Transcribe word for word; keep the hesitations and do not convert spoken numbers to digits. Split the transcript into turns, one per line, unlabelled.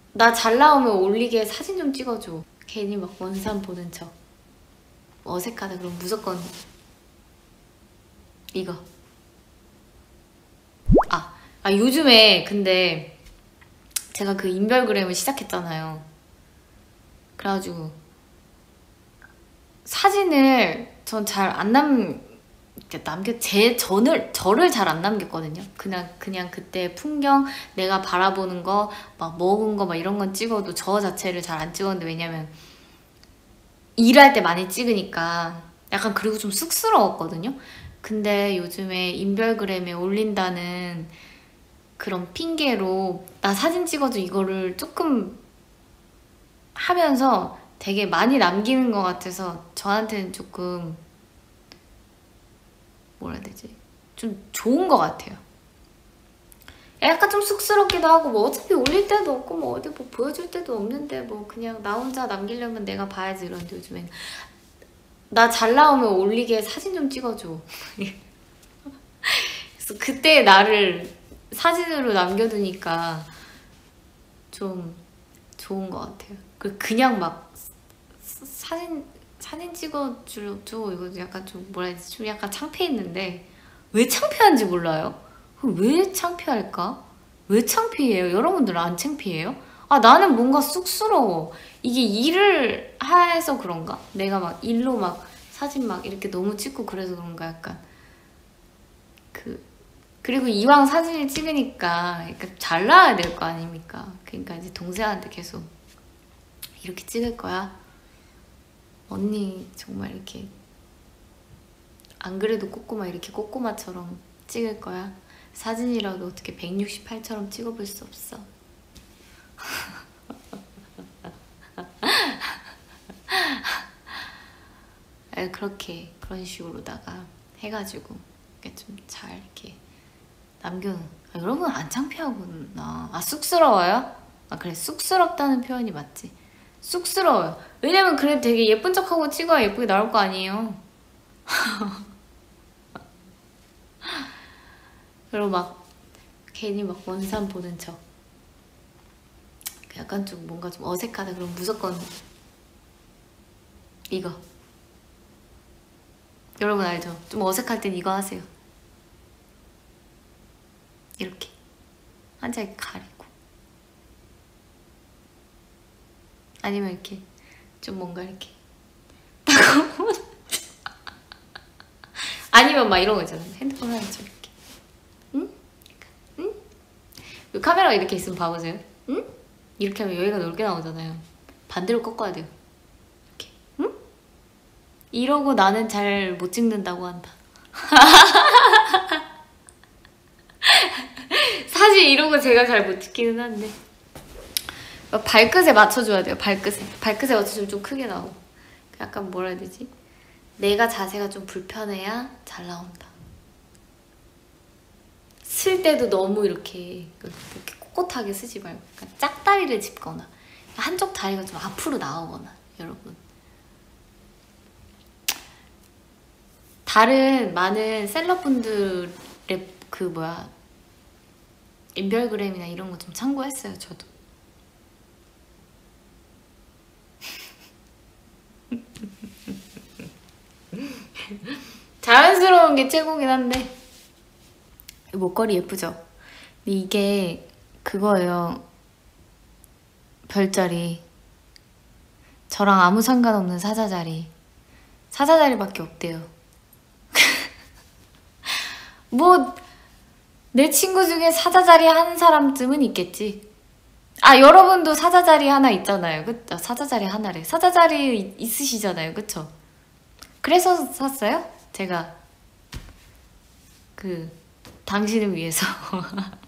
나 잘 나오면 올리게 사진 좀 찍어줘. 괜히 막 원산 보는 척. 어색하다 그럼 무조건 이거. 아, 아 요즘에 근데 제가 그 인별그램을 시작했잖아요. 그래가지고 사진을 전 잘 안 남, 남겨, 제, 전을, 저를 잘 안 남겼거든요. 그냥, 그냥 그때 풍경, 내가 바라보는 거, 막 먹은 거, 막 이런 건 찍어도 저 자체를 잘 안 찍었는데, 왜냐면 일할 때 많이 찍으니까 약간 그리고 좀 쑥스러웠거든요. 근데 요즘에 인별그램에 올린다는 그런 핑계로 나 사진 찍어도 이거를 조금 하면서 되게 많이 남기는 것 같아서 저한테는 조금 뭐라 해야 되지? 좀 좋은 것 같아요. 약간 좀 쑥스럽기도 하고 뭐 어차피 올릴 때도 없고 뭐 어디 뭐 보여줄 때도 없는데 뭐 그냥 나 혼자 남기려면 내가 봐야지 이런데 요즘엔 나 잘 나오면 올리게 사진 좀 찍어줘. 그래서 그때 나를 사진으로 남겨두니까 좀 좋은 것 같아요. 그 그냥 막 사진 사진 찍어줘 이거 약간 좀 뭐라 해야 되지? 좀 약간 창피했는데 왜 창피한지 몰라요. 왜 창피할까? 왜 창피해요? 여러분들은 안 창피해요? 아 나는 뭔가 쑥스러워. 이게 일을 해서 그런가? 내가 막 일로 막 사진 막 이렇게 너무 찍고 그래서 그런가 약간 그 그리고 이왕 사진을 찍으니까 약간 잘 나와야 될 거 아닙니까? 그러니까 이제 동생한테 계속 이렇게 찍을 거야. 언니 정말 이렇게 안 그래도 꼬꼬마 이렇게 꼬꼬마처럼 찍을 거야. 사진이라도 어떻게 백육십팔처럼 찍어볼 수 없어. 그렇게 그런 식으로다가 해가지고 좀 잘 이렇게 남겨놓은. 아, 여러분 안 창피하구나. 아 쑥스러워요? 아 그래 쑥스럽다는 표현이 맞지. 쑥스러워요. 왜냐면 그래 되게 예쁜 척하고 찍어야 예쁘게 나올 거 아니에요. 그리고 막 괜히 막 원산 보는 척. 약간 좀 뭔가 좀 어색하다 그럼 무조건 이거. 여러분 알죠? 좀 어색할 땐 이거 하세요. 이렇게 한자 이렇게 가리고 아니면 이렇게 좀 뭔가 이렇게 아니면 막 이런 거 있잖아요. 핸드폰 하나 좀 이렇게 응? 응? 카메라가 이렇게 있으면 봐보세요. 응? 이렇게 하면 여기가 넓게 나오잖아요. 반대로 꺾어야 돼요. 이렇게 응? 이러고 나는 잘 못 찍는다고 한다. 사실 이러고 제가 잘 못 찍기는 한데 발끝에 맞춰줘야 돼요. 발끝에 발끝에 맞춰주면 좀 크게 나오고 약간 뭐라 해야 되지? 내가 자세가 좀 불편해야 잘 나온다. 쓸 때도 너무 이렇게, 이렇게 꼿꼿하게 쓰지 말고 약간 짝다리를 짚거나 한쪽 다리가 좀 앞으로 나오거나. 여러분 다른 많은 셀럽분들의 그 뭐야 인별그램이나 이런 거 좀 참고했어요. 저도 자연스러운 게 최고긴 한데 목걸이 예쁘죠? 근데 이게 그거예요. 별자리. 저랑 아무 상관없는 사자자리. 사자자리밖에 없대요. 뭐 내 친구 중에 사자자리 하는 사람쯤은 있겠지. 아 여러분도 사자자리 하나 있잖아요. 그 아, 사자자리 하나래. 사자자리 있으시잖아요. 그쵸? 그래서 샀어요? 제가 그 당신을 위해서